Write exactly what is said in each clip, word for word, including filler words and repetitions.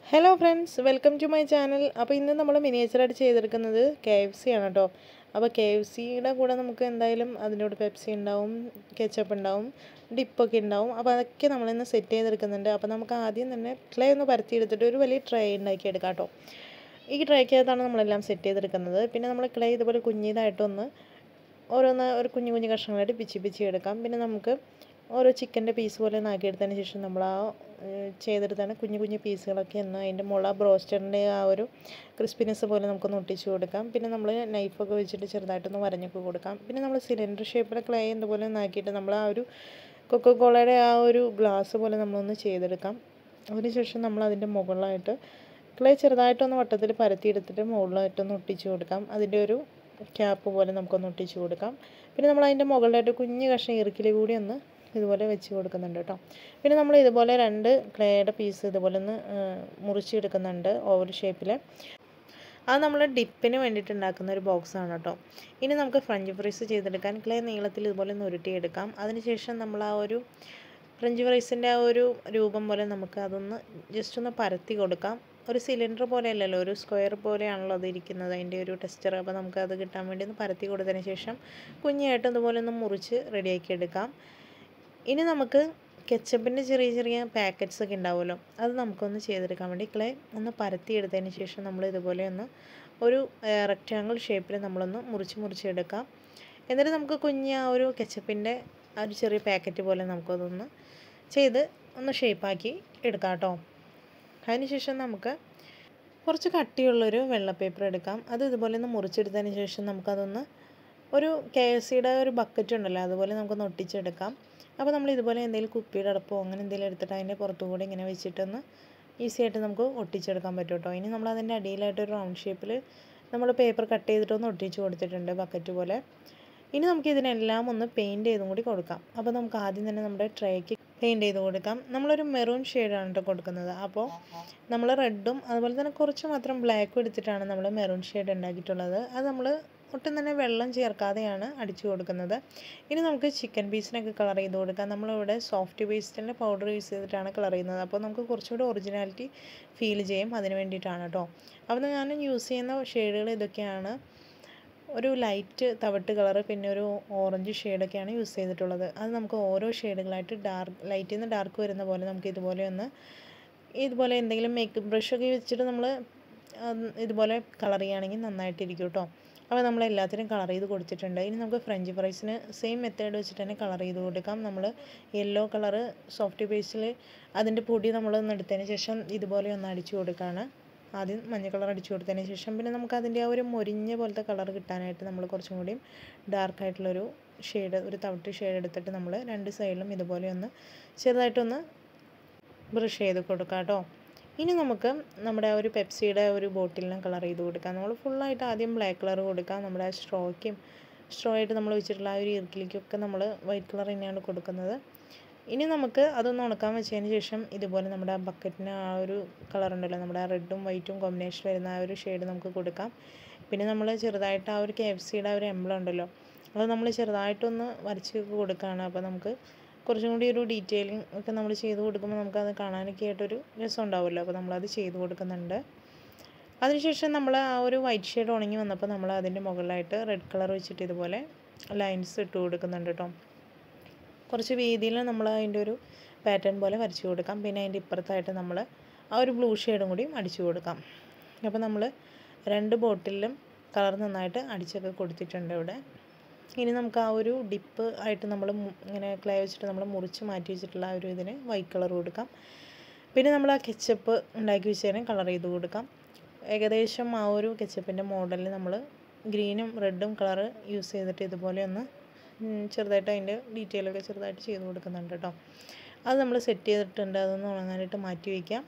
Hello friends, welcome to my channel. അപ്പോൾ ഇന്ന് നമ്മൾ മിനിയേച്ചറായിട്ട് ചെയ്തെടുക്കുന്നത് കെ എഫ് സി ആണ് കേട്ടോ. അപ്പോൾ കെ എഫ് സിയുടെ കൂടെ നമുക്ക് എന്തായാലും അതിൻ്റെ കൂടെ പെപ്സി ഉണ്ടാവും, കെച്ചപ്പ് ഉണ്ടാവും, ഡിപ്പൊക്കെ ഉണ്ടാവും. അപ്പോൾ അതൊക്കെ നമ്മളിന്ന് സെറ്റ് ചെയ്തെടുക്കുന്നുണ്ട്. അപ്പോൾ നമുക്ക് ആദ്യം തന്നെ ക്ലേ ഒന്ന് പരത്തിയെടുത്തിട്ട് ഒരു വലിയ ട്രേ ഉണ്ടാക്കി എടുക്കാം കേട്ടോ. ഈ ട്രേക്കകത്താണ് നമ്മളെല്ലാം സെറ്റ് ചെയ്തെടുക്കുന്നത്. പിന്നെ നമ്മൾ ക്ലേ ഇതുപോലെ കുഞ്ഞിതായിട്ടൊന്ന് ഓരോന്ന് ഒരു കുഞ്ഞു കുഞ്ഞു കഷ്ണങ്ങളായിട്ട് പിച്ചി പിച്ചി എടുക്കാം. പിന്നെ നമുക്ക് ഓരോ ചിക്കൻ്റെ പീസ് പോലെ നാക്കിയെടുത്തതിന് ശേഷം നമ്മൾ ആ ചെയ്തെടുത്താണ് കുഞ്ഞു കുഞ്ഞു പീസുകളൊക്കെ ഒന്ന് അതിൻ്റെ മുള ബ്രോസ്റ്ററിൻ്റെ ആ ഒരു ക്രിസ്പിനെസ് പോലെ നമുക്കൊന്ന് ഒട്ടിച്ച് കൊടുക്കാം. പിന്നെ നമ്മൾ നൈഫൊക്കെ വെച്ചിട്ട് ചെറുതായിട്ടൊന്ന് വരഞ്ഞൊക്കെ കൊടുക്കാം. പിന്നെ നമ്മൾ സിലിണ്ടർ ഷേപ്പിലെ ക്ലേ എന്തുപോലെ നാക്കിയിട്ട് നമ്മൾ ആ ഒരു കൊക്കോകോളയുടെ ആ ഒരു ഗ്ലാസ് പോലെ നമ്മളൊന്ന് ചെയ്തെടുക്കാം. അതിനുശേഷം നമ്മൾ അതിൻ്റെ മുകളിലായിട്ട് ക്ലേ ചെറുതായിട്ടൊന്ന് വട്ടത്തിൽ പരത്തിയെടുത്തിട്ട് മുകളിലായിട്ടൊന്ന് ഒട്ടിച്ച് കൊടുക്കാം. അതിൻ്റെ ഒരു ക്യാപ്പ് പോലെ നമുക്കൊന്ന് ഒട്ടിച്ച് കൊടുക്കാം. പിന്നെ നമ്മൾ അതിൻ്റെ മുകളിലായിട്ട് കുഞ്ഞ് കഷ്ണം ഇറുക്കിൽ കൂടി ഒന്ന് ഇതുപോലെ വെച്ച് കൊടുക്കുന്നുണ്ട് കേട്ടോ. പിന്നെ നമ്മൾ ഇതുപോലെ രണ്ട് ക്ലേയുടെ പീസ് ഇതുപോലെ ഒന്ന് മുറിച്ചെടുക്കുന്നുണ്ട് ഓവൽ ഷേപ്പിൽ. അത് നമ്മൾ ഡിപ്പിന് വേണ്ടിയിട്ട് ഉണ്ടാക്കുന്ന ഒരു ബോക്സാണ് കേട്ടോ. ഇനി നമുക്ക് ഫ്രഞ്ച് ഫ്രൈസ് ചെയ്തെടുക്കാൻ ക്ലേ നീളത്തിൽ ഇതുപോലെ ഒന്ന് ഉരുട്ടിയെടുക്കാം. അതിനുശേഷം നമ്മൾ ആ ഒരു ഫ്രഞ്ച് ഫ്രൈസിൻ്റെ ആ ഒരു രൂപം പോലെ നമുക്ക് അതൊന്ന് ജസ്റ്റ് ഒന്ന് പരത്തി കൊടുക്കാം. ഒരു സിലിണ്ടർ പോലെ അല്ലല്ലോ, ഒരു സ്ക്വയർ പോലെയാണല്ലോ അത് ഇരിക്കുന്നത്, അതിൻ്റെ ഒരു ടെക്സ്ചർ. അപ്പോൾ നമുക്ക് അത് കിട്ടാൻ വേണ്ടി ഒന്ന് പരത്തി കൊടുത്തതിന് ശേഷം കുഞ്ഞായിട്ട് ഇതുപോലെ ഒന്ന് മുറിച്ച് റെഡിയാക്കി എടുക്കാം. ഇനി നമുക്ക് കെച്ചപ്പിൻ്റെ ചെറിയ ചെറിയ പാക്കറ്റ്സ് ഒക്കെ ഉണ്ടാവുമല്ലോ, അത് നമുക്കൊന്ന് ചെയ്തെടുക്കാൻ വേണ്ടി ക്ലേ ഒന്ന് പരത്തി എടുത്തതിന് ശേഷം നമ്മൾ ഇതുപോലെ ഒന്ന് ഒരു റെക്റ്റാങ്കിൾ ഷേപ്പിൽ നമ്മളൊന്ന് മുറിച്ച് മുറിച്ചെടുക്കാം. എന്നിട്ട് നമുക്ക് കുഞ്ഞ് ആ ഒരു കെച്ചപ്പിൻ്റെ ആ ഒരു ചെറിയ പാക്കറ്റ് പോലെ നമുക്കതൊന്ന് ചെയ്ത് ഒന്ന് ഷേപ്പാക്കി എടുക്കാം കേട്ടോ. അതിനുശേഷം നമുക്ക് കുറച്ച് കട്ടിയുള്ളൊരു വെള്ള പേപ്പർ എടുക്കാം. അത് ഇതുപോലെ ഒന്ന് മുറിച്ചെടുത്തതിന് ശേഷം നമുക്കതൊന്ന് ഒരു കെ എഫ് സിയുടെ ഒരു ബക്കറ്റ് ഉണ്ടല്ലോ, അതുപോലെ നമുക്കൊന്ന് ഒട്ടിച്ചെടുക്കാം. അപ്പോൾ നമ്മൾ ഇതുപോലെ എന്തെങ്കിലും കുപ്പിയുടെ അടപ്പോ അങ്ങനെ എന്തെങ്കിലും എടുത്തിട്ട് അതിൻ്റെ പുറത്തുകൂടെ ഇങ്ങനെ വെച്ചിട്ടൊന്ന് ഈസി ആയിട്ട് നമുക്ക് ഒട്ടിച്ചെടുക്കാൻ പറ്റും കേട്ടോ. ഇനി നമ്മൾ അതിൻ്റെ അടിയിലായിട്ട് ഒരു റൗണ്ട് ഷേപ്പിൽ നമ്മൾ പേപ്പർ കട്ട് ചെയ്തിട്ടൊന്ന് ഒട്ടിച്ച് കൊടുത്തിട്ടുണ്ട് ബക്കറ്റ് പോലെ. ഇനി നമുക്ക് ഇതിനെല്ലാം ഒന്ന് പെയിൻറ്റ് ചെയ്തും കൂടി കൊടുക്കാം. അപ്പോൾ നമുക്ക് ആദ്യം തന്നെ നമ്മുടെ ട്രേക്ക് പെയിൻറ്റ് ചെയ്ത് കൊടുക്കാം. നമ്മളൊരു മെറൂൺ ഷെയ്ഡാണ് കേട്ടോ കൊടുക്കുന്നത്. അപ്പോൾ നമ്മൾ റെഡും അതുപോലെ തന്നെ കുറച്ച് മാത്രം ബ്ലാക്കും എടുത്തിട്ടാണ് നമ്മൾ മെറൂൺ ഷെയ്ഡ് ഉണ്ടാക്കിയിട്ടുള്ളത്. അത് നമ്മൾ ഒട്ടും തന്നെ വെള്ളം ചേർക്കാതെയാണ് അടിച്ചു കൊടുക്കുന്നത്. ഇനി നമുക്ക് ചിക്കൻ പീസിനൊക്കെ കളർ ചെയ്ത് കൊടുക്കാം. നമ്മളിവിടെ സോഫ്റ്റ് പേസ്റ്റിൻ്റെ പൗഡർ യൂസ് ചെയ്തിട്ടാണ് കളർ ചെയ്യുന്നത്. അപ്പോൾ നമുക്ക് കുറച്ചുകൂടി ഒറിജിനാലിറ്റി ഫീൽ ചെയ്യും, അതിന് വേണ്ടിയിട്ടാണ് കേട്ടോ. അപ്പോൾ ഞാൻ യൂസ് ചെയ്യുന്ന ഷെയ്ഡുകൾ ഇതൊക്കെയാണ്. ഒരു ലൈറ്റ് തവിട്ട് കളറ്, പിന്നെ ഒരു ഓറഞ്ച് ഷെയ്ഡൊക്കെയാണ് യൂസ് ചെയ്തിട്ടുള്ളത്. അത് നമുക്ക് ഓരോ ഷെയ്ഡുകളായിട്ട് ഡാർക്ക് ലൈറ്റിൽ നിന്ന് ഡാർക്ക് വരുന്ന പോലെ നമുക്ക് ഇതുപോലെ ഒന്ന് ഇതുപോലെ എന്തെങ്കിലും മേക്കപ്പ് ബ്രഷൊക്കെ വെച്ചിട്ട് നമ്മൾ ഇതുപോലെ കളർ ചെയ്യുകയാണെങ്കിൽ നന്നായിട്ടിരിക്കും കേട്ടോ. അപ്പോൾ നമ്മൾ എല്ലാത്തിനും കളർ ചെയ്ത് കൊടുത്തിട്ടുണ്ട്. ഇനി നമുക്ക് ഫ്രഞ്ച് ഫ്രൈസിന് സെയിം മെത്തേഡ് വെച്ചിട്ട് തന്നെ കളർ ചെയ്ത് കൊടുക്കാം. നമ്മൾ യെല്ലോ കളറ് സോഫ്റ്റ് പേസ്റ്റിൽ അതിൻ്റെ പൊടി നമ്മളൊന്ന് എടുത്തതിന് ശേഷം ഇതുപോലെ ഒന്ന് അടിച്ചു കൊടുക്കുകയാണ്. ആദ്യം മഞ്ഞ കളർ അടിച്ചു കൊടുത്തതിന് ശേഷം പിന്നെ നമുക്ക് അതിൻ്റെ ആ ഒരു മൊരിഞ്ഞ പോലത്തെ കളർ കിട്ടാനായിട്ട് നമ്മൾ കുറച്ചും കൂടിയും ഡാർക്കായിട്ടുള്ളൊരു ഷെയ്ഡ്, ഒരു തവിട്ട് ഷെയ്ഡ് എടുത്തിട്ട് നമ്മൾ രണ്ട് സൈഡിലും ഇതുപോലെ ഒന്ന് ചെറുതായിട്ടൊന്ന് ബ്രഷ് ചെയ്ത് കൊടുക്കാം കേട്ടോ. ഇനി നമുക്ക് നമ്മുടെ ആ ഒരു പെപ്സിയുടെ ഒരു ബോട്ടിലിനും കളർ ചെയ്ത് കൊടുക്കാം. നമ്മൾ ഫുള്ളായിട്ട് ആദ്യം ബ്ലാക്ക് കളർ കൊടുക്കാം. നമ്മുടെ ആ സ്ട്രോയ്ക്കും സ്ട്രോ ആയിട്ട് നമ്മൾ വെച്ചിട്ടുള്ള ആ ഒരു ഇറുക്കിലേക്കൊക്കെ നമ്മൾ വൈറ്റ് കളർ തന്നെയാണ് കൊടുക്കുന്നത്. ഇനി നമുക്ക് അതൊന്ന് ഉണക്കാൻ വെച്ചതിന് ശേഷം ഇതുപോലെ നമ്മുടെ ആ ബക്കറ്റിന് ആ ഒരു കളർ ഉണ്ടല്ലോ, നമ്മുടെ ആ റെഡും വൈറ്റും കോമ്പിനേഷൻ വരുന്ന ആ ഒരു ഷെയ്ഡ് നമുക്ക് കൊടുക്കാം. പിന്നെ നമ്മൾ ചെറുതായിട്ട് ആ ഒരു കെ എഫ് സിയുടെ ആ ഒരു എംബ്ലം ഉണ്ടല്ലോ, അത് നമ്മൾ ചെറുതായിട്ടൊന്ന് വരച്ച് കൊടുക്കുകയാണ്. അപ്പോൾ നമുക്ക് കുറച്ചും കൂടി ഒരു ഡീറ്റെയിലിംഗ് ഒക്കെ നമ്മൾ ചെയ്ത് കൊടുക്കുമ്പോൾ നമുക്കത് കാണാനൊക്കെ ആയിട്ടൊരു രസം ഉണ്ടാവുമല്ലോ. അപ്പോൾ നമ്മളത് ചെയ്ത് കൊടുക്കുന്നുണ്ട്. അതിനുശേഷം നമ്മൾ ആ ഒരു വൈറ്റ് ഷെയ്ഡ് ഉണങ്ങി വന്നപ്പോൾ നമ്മൾ അതിൻ്റെ മുകളിലായിട്ട് റെഡ് കളർ വെച്ചിട്ട് ഇതുപോലെ ലൈൻസ് ഇട്ട് കൊടുക്കുന്നുണ്ട് കേട്ടോ. കുറച്ച് വീതിയിൽ നമ്മൾ അതിൻ്റെ ഒരു പാറ്റേൺ പോലെ വരച്ച് കൊടുക്കാം. പിന്നെ അതിൻ്റെ ഇപ്പുറത്തായിട്ട് നമ്മൾ ആ ഒരു ബ്ലൂ ഷെയ്ഡും കൂടി അടിച്ചു കൊടുക്കാം. അപ്പോൾ നമ്മൾ രണ്ട് ബോട്ടിലും കളർ നന്നായിട്ട് അടിച്ചൊക്കെ കൊടുത്തിട്ടുണ്ട് ഇവിടെ. ഇനി നമുക്ക് ആ ഒരു ഡിപ്പ് ആയിട്ട് നമ്മൾ ഇങ്ങനെ ക്ലേ വെച്ചിട്ട് നമ്മൾ മുറിച്ച് മാറ്റി വെച്ചിട്ടുള്ള ആ ഒരു ഇതിന് വൈറ്റ് കളർ കൊടുക്കാം. പിന്നെ നമ്മൾ ആ കെച്ചപ്പ് ഉണ്ടാക്കി വെച്ചതിന് കളർ ചെയ്ത് കൊടുക്കാം. ഏകദേശം ആ ഒരു കെച്ചപ്പിൻ്റെ മോഡലിൽ നമ്മൾ ഗ്രീനും റെഡും കളർ യൂസ് ചെയ്തിട്ട് ഇതുപോലെ ഒന്ന് ചെറുതായിട്ട് അതിൻ്റെ ഡീറ്റെയിലൊക്കെ ചെറുതായിട്ട് ചെയ്ത് കൊടുക്കുന്നുണ്ട് കേട്ടോ. അത് നമ്മൾ സെറ്റ് ചെയ്തിട്ടുണ്ട്. അതൊന്ന് ഉണങ്ങാനായിട്ട് മാറ്റി വയ്ക്കാം.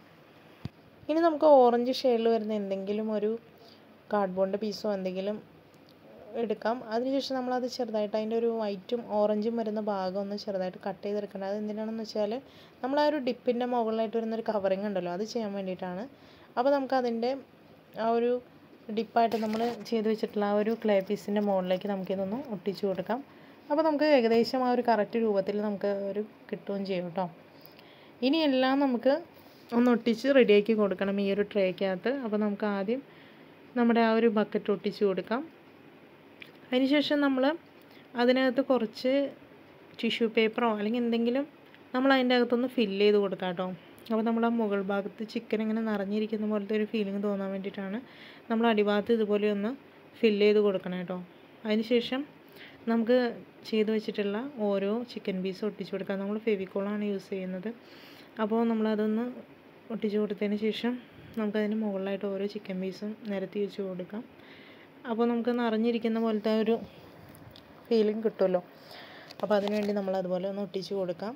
ഇനി നമുക്ക് ഓറഞ്ച് ഷെയ്ഡിൽ വരുന്ന എന്തെങ്കിലും ഒരു കാർഡ്ബോർഡിൻ്റെ പീസോ എന്തെങ്കിലും എടുക്കാം. അതിനുശേഷം നമ്മളത് ചെറുതായിട്ട് അതിൻ്റെ ഒരു വൈറ്റും ഓറഞ്ചും വരുന്ന ഭാഗം ഒന്ന് ചെറുതായിട്ട് കട്ട് ചെയ്തെടുക്കണം. അത് എന്തിനാണെന്ന് വെച്ചാൽ നമ്മൾ ആ ഒരു ഡിപ്പിൻ്റെ മുകളിലായിട്ട് വരുന്നൊരു കവറിങ് ഉണ്ടല്ലോ, അത് ചെയ്യാൻ വേണ്ടിയിട്ടാണ്. അപ്പോൾ നമുക്കതിൻ്റെ ആ ഒരു ഡിപ്പായിട്ട് നമ്മൾ ചെയ്ത് വെച്ചിട്ടുള്ള ആ ഒരു ക്ലേ പീസിൻ്റെ മുകളിലേക്ക് നമുക്കിതൊന്ന് ഒട്ടിച്ചു കൊടുക്കാം. അപ്പോൾ നമുക്ക് ഏകദേശം ആ ഒരു കറക്റ്റ് രൂപത്തിൽ നമുക്ക് ഒരു കിട്ടുകയും ചെയ്യും കേട്ടോ. ഇനി എല്ലാം നമുക്ക് ഒന്ന് ഒട്ടിച്ച് റെഡിയാക്കി കൊടുക്കണം ഈ ഒരു ട്രേക്കകത്ത്. അപ്പോൾ നമുക്ക് ആദ്യം നമ്മുടെ ആ ഒരു ബക്കറ്റ് ഒട്ടിച്ച് കൊടുക്കാം. അതിനുശേഷം നമ്മൾ അതിനകത്ത് കുറച്ച് ടിഷ്യൂ പേപ്പറോ അല്ലെങ്കിൽ എന്തെങ്കിലും നമ്മൾ അതിൻ്റെ അകത്തൊന്ന് ഫില്ല് ചെയ്ത് കൊടുക്കാം കേട്ടോ. അപ്പോൾ നമ്മൾ ആ മുകൾ ഭാഗത്ത് ചിക്കൻ ഇങ്ങനെ നിറഞ്ഞിരിക്കുന്ന പോലത്തെ ഒരു ഫീലിംഗ് തോന്നാൻ വേണ്ടിയിട്ടാണ് നമ്മൾ അടിഭാഗത്ത് ഇതുപോലെ ഒന്ന് ഫില്ല് ചെയ്ത് കൊടുക്കണം കേട്ടോ. അതിനുശേഷം നമുക്ക് ചെയ്ത് വെച്ചിട്ടുള്ള ഓരോ ചിക്കൻ പീസ് ഒട്ടിച്ച് കൊടുക്കാം. നമ്മൾ ഫെവിക്കോളാണ് യൂസ് ചെയ്യുന്നത്. അപ്പോൾ നമ്മളതൊന്ന് ഒട്ടിച്ച് കൊടുത്തതിന് ശേഷം നമുക്കതിന് മുകളിലായിട്ട് ഓരോ ചിക്കൻ പീസും നിരത്തി വെച്ച് കൊടുക്കാം. അപ്പോൾ നമുക്ക് നിറഞ്ഞിരിക്കുന്ന പോലത്തെ ഒരു ഫീലിംഗ് കിട്ടുമല്ലോ. അപ്പോൾ അതിനുവേണ്ടി നമ്മൾ അതുപോലെ ഒന്ന് ഒട്ടിച്ച് കൊടുക്കാം.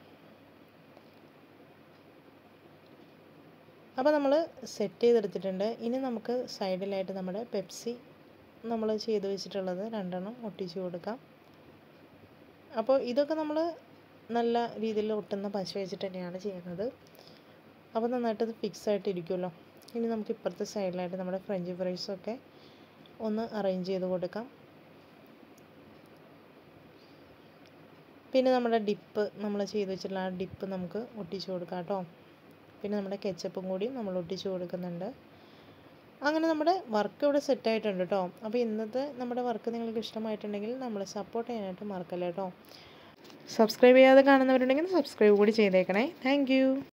അപ്പോൾ നമ്മൾ സെറ്റ് ചെയ്തെടുത്തിട്ടുണ്ട്. ഇനി നമുക്ക് സൈഡിലായിട്ട് നമ്മുടെ പെപ്സി നമ്മൾ ചെയ്ത് വെച്ചിട്ടുള്ളത് രണ്ടെണ്ണം ഒട്ടിച്ച് കൊടുക്കാം. അപ്പോൾ ഇതൊക്കെ നമ്മൾ നല്ല രീതിയിൽ ഒട്ടുന്ന പശ വെച്ചിട്ട് തന്നെയാണ് ചെയ്യുന്നത്. അപ്പോൾ നന്നായിട്ട് അത് ഫിക്സ് ആയിട്ട് ഇരിക്കുമല്ലോ. ഇനി നമുക്ക് ഇപ്പുറത്തെ സൈഡിലായിട്ട് നമ്മുടെ ഫ്രഞ്ച് ഫ്രൈസൊക്കെ ഒന്ന് അറേഞ്ച് ചെയ്ത് കൊടുക്കാം. പിന്നെ നമ്മുടെ ഡിപ്പ് നമ്മൾ ചെയ്ത് വെച്ചിട്ടുള്ള ആ ഡിപ്പ് നമുക്ക് ഒട്ടിച്ച് കൊടുക്കാം കേട്ടോ. പിന്നെ നമ്മുടെ കെച്ചപ്പും കൂടി നമ്മൾ ഒട്ടിച്ച് കൊടുക്കുന്നുണ്ട്. അങ്ങനെ നമ്മുടെ വർക്ക് ഇവിടെ സെറ്റായിട്ടുണ്ട് കേട്ടോ. അപ്പോൾ ഇന്നത്തെ നമ്മുടെ വർക്ക് നിങ്ങൾക്ക് ഇഷ്ടമായിട്ടുണ്ടെങ്കിൽ നമ്മൾ സപ്പോർട്ട് ചെയ്യാനായിട്ട് മറക്കല്ലേ കേട്ടോ. സബ്സ്ക്രൈബ് ചെയ്യാതെ കാണുന്നവരുണ്ടെങ്കിൽ സബ്സ്ക്രൈബ് കൂടി ചെയ്തേക്കണേ. താങ്ക്